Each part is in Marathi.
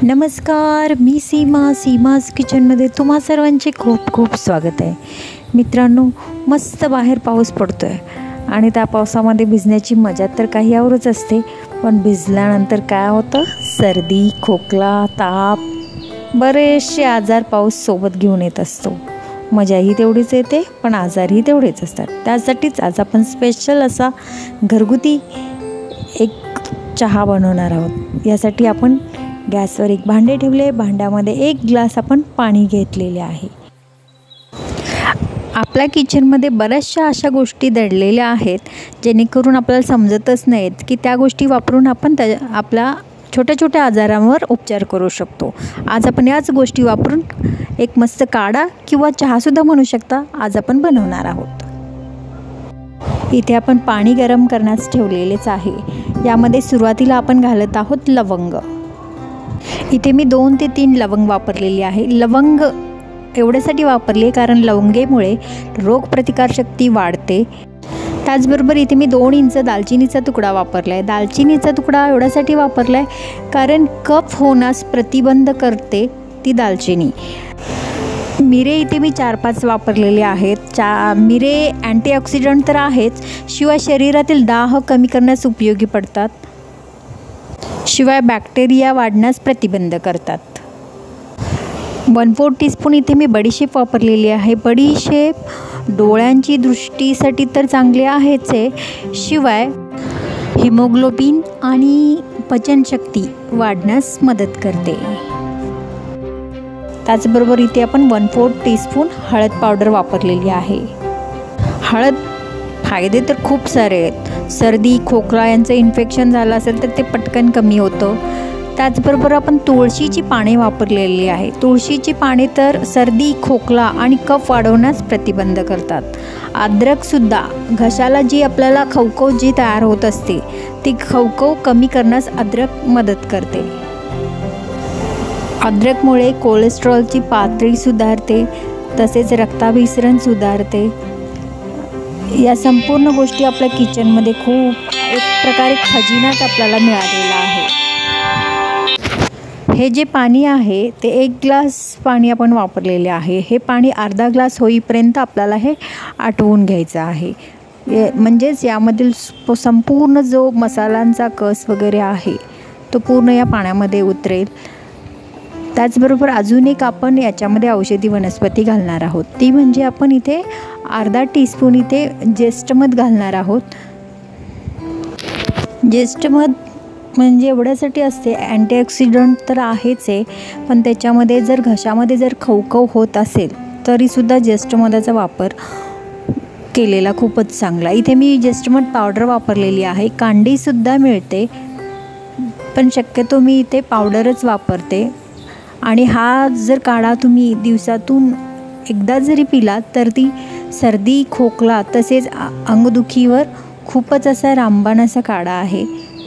नमस्कार, मी सीमाज किचनमध्ये तुम्हा सर्वांचे खूप खूप स्वागत आहे. मित्रांनो, मस्त बाहेर पाऊस पडतो आहे आणि त्या पावसामध्ये भिजण्याची मजा तर काही औरच असते. पण भिजल्यानंतर काय होतं? सर्दी, खोकला, ताप, बरेचसे आजार पाऊस सोबत घेऊन येत असतो. मजाही तेवढीच येते, पण आजारही तेवढेच असतात. त्यासाठीच आज आपण स्पेशल असा घरगुती एक चहा बनवणार आहोत. यासाठी आपण गॅसवर एक भांडे ठेवले. भांड्यामध्ये 1 ग्लास आपण पाणी घेतलेले आहे. आपल्या किचनमध्ये बऱ्याचशा अशा गोष्टी दडलेल्या आहेत जेणेकरून आपल्याला समजतच नाहीत की त्या गोष्टी वापरून आपण आपल्या छोट्या छोट्या आजारांवर उपचार करू शकतो. आज आपण याच गोष्टी वापरून एक मस्त काढा किंवा चहासुद्धा म्हणू शकता आज आपण बनवणार आहोत. इथे आपण पाणी गरम करण्यास ठेवलेलेच आहे. यामध्ये सुरुवातीला आपण घालत आहोत लवंग. इथे मी 2 ते 3 लवंग वापरलेली आहे. लवंग एवढ्यासाठी वापरले कारण लवंगेमुळे रोगप्रतिकारशक्ती वाढते. त्याचबरोबर इथे मी 2 इंच दालचिनीचा तुकडा वापरला आहे. दालचिनीचा तुकडा एवढ्यासाठी वापरला आहे कारण कफ होण्यास प्रतिबंध करते ती दालचिनी. मिरे इथे मी 4-5 वापरलेले आहेत. मिरे अँटीऑक्सिडंट तर आहेच, शिवाय शरीरातील दाह कमी करण्यास उपयोगी पडतात. शिवाय बॅक्टेरिया वाढण्यास प्रतिबंध करतात. 1/4 टीस्पून इथे मी बडीशेप वापरलेली आहे. बडीशेप डोळ्यांची दृष्टीसाठी तर चांगली आहेच आहे, शिवाय हिमोग्लोबिन आणि पचनशक्ती वाढण्यास मदत करते. त्याचबरोबर इथे आपण 1/4 टीस्पून हळद पावडर वापरलेली आहे. हळद फायदे तर खूप सारे आहेत. सर्दी, खोकला यांचं इन्फेक्शन झालं असेल तर ते पटकन कमी होतं. त्याचबरोबर आपण तुळशीची पाने वापरलेली आहे. तुळशीची पाने तर सर्दी, खोकला आणि कफ वाढवण्यास प्रतिबंध करतात. अद्रकसुद्धा घशाला जी आपल्याला खवखव जी तयार होत असते ती खवखव कमी करण्यास अद्रक मदत करते. अद्रकमुळे कोलेस्ट्रॉलची पातळी सुधारते, तसेच रक्ताभिसरण सुधारते. या संपूर्ण गोष्टी आपल्या किचनमध्ये खूप एक प्रकारे खजिनाच आपल्याला मिळालेला आहे. हे जे पाणी आहे ते 1 ग्लास पाणी आपण वापरलेले आहे. हे पाणी अर्धा ग्लास होईपर्यंत आपल्याला हे आटवून घ्यायचं आहे. म्हणजेच यामधील संपूर्ण जो मसाल्यांचा कस वगैरे आहे तो पूर्ण या पाण्यामध्ये उतरेल. त्याचबरोबर अजून एक आपण याच्यामध्ये औषधी वनस्पती घालणार आहोत. ती म्हणजे आपण इथे अर्धा टीस्पून इथे जेस्टमध घालणार आहोत. जेस्टमध म्हणजे एवढ्यासाठी असते, अँटीऑक्सिडंट तर आहेच आहे, पण त्याच्यामध्ये जर घशामध्ये जर खवखव होत असेल तरीसुद्धा जेस्टमधाचा वापर केलेला खूपच चांगला. इथे मी जेस्टमध पावडर वापरलेली आहे. कांडीसुद्धा मिळते, पण शक्यतो मी इथे पावडरच वापरते. आणि हा जर काढा तुम्ही दिवसातून एकदा जरी पिला तर ती सर्दी, खोकला तसेच अंगदुखीवर खूपच असा रामबाण असा काढा आहे.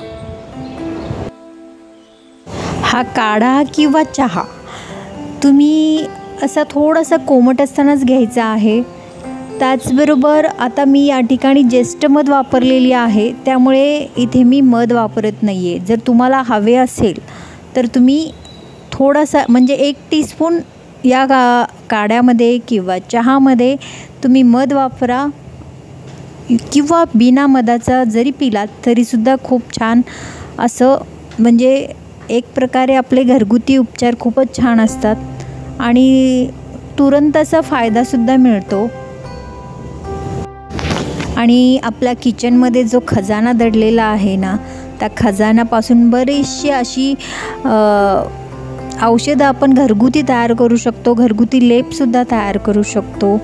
हा काढा किंवा चहा तुम्ही असा थोडासा कोमट असतानाच घ्यायचा आहे. त्याचबरोबर आता मी या ठिकाणी जेस्टमध वापरलेली आहे, त्यामुळे इथे मी मध वापरत नाही आहे. जर तुम्हाला हवे असेल तर तुम्ही थोडासा म्हणजे 1 टीस्पून या काढ्यामध्ये किंवा चहामध्ये तुम्ही मध वापरा, किंवा बिना मधाचा जरी पिलात तरीसुद्धा खूप छान असं, म्हणजे एक प्रकारे आपले घरगुती उपचार खूपच छान असतात आणि तुरंत असा फायदासुद्धा मिळतो. आणि आपल्या किचनमध्ये जो खजाना दडलेला आहे ना, त्या खजानापासून बरीचशी अशी औषधं आपण घरगुती तयार करू शकतो. घरगुती लेपसुद्धा तयार करू शकतो.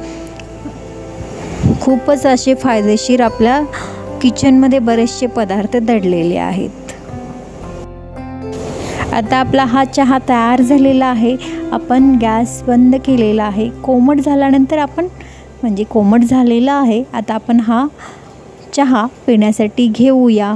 खूपच असे फायदेशीर आपल्या किचनमध्ये बरेचसे पदार्थ दडलेले आहेत. आता आपला हा चहा तयार झालेला आहे. आपण गॅस बंद केलेला आहे. कोमट झाल्यानंतर आपण म्हणजे कोमट झालेला आहे. आता आपण हा चहा पिण्यासाठी घेऊया.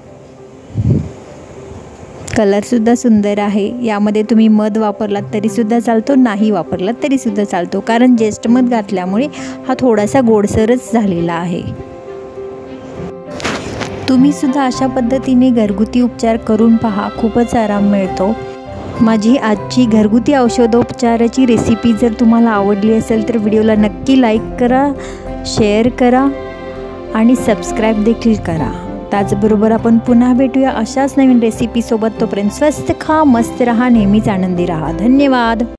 कलरसुद्धा सुंदर आहे. यामध्ये तुम्ही मध वापरलात तरीसुद्धा चालतो, नाही वापरलात तरीसुद्धा चालतो, कारण जेस्टमध घातल्यामुळे हा थोडासा गोडसरच झालेला आहे. तुम्हीसुद्धा अशा पद्धतीने घरगुती उपचार करून पहा, खूपच आराम मिळतो. माझी आजची घरगुती औषधोपचाराची रेसिपी जर तुम्हाला आवडली असेल तर व्हिडिओला नक्की लाईक करा, शेअर करा आणि सबस्क्राईब देखील करा. त्याचबरोबर आपण पुन्हा भेटूया अशाच नवीन रेसिपीसोबत. तोपर्यंत स्वस्त खा, मस्त रहा, नेहमीच आनंदी रहा. धन्यवाद.